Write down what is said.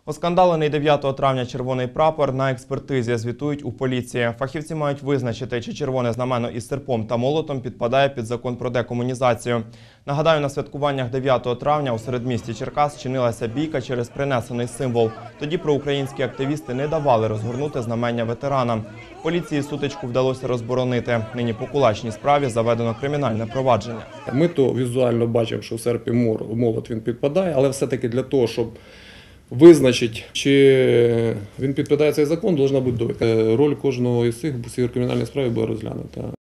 Оскандалений 9 травня червоний прапор на експертизі, звітують у поліції. Фахівці мають визначити, чи червоне знамено із серпом та молотом підпадає під закон про декомунізацію. Нагадаю, на святкуваннях 9 травня у середмісті Черкас чинилася бійка через принесений символ. Тоді проукраїнські активісти не давали розгорнути знамення ветеранам. Поліції сутичку вдалося розборонити. Нині по кулачній справі заведено кримінальне провадження. Ми то візуально бачимо, що в серп і молот він підпадає, але все-таки для того, щоб визначити, чи він підпадає цей закон, повинна бути довідка. Роль кожного із цих в кримінальній справі буде розглянута.